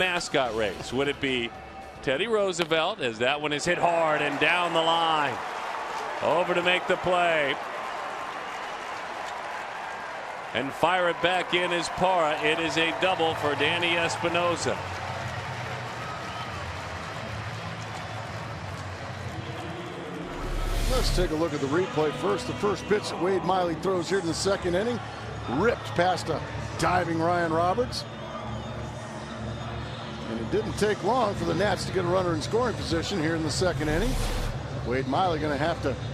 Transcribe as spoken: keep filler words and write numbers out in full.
mascot race? Would it be Teddy Roosevelt, as that one is hit hard and down the line? Over to make the play. And fire it back in is Parra. It is a double for Danny Espinosa. Let's take a look at the replay first. The first pitch that Wade Miley throws here in the second inning, ripped past a diving Ryan Roberts. And it didn't take long for the Nats to get a runner in scoring position here in the second inning. Wade Miley going to have to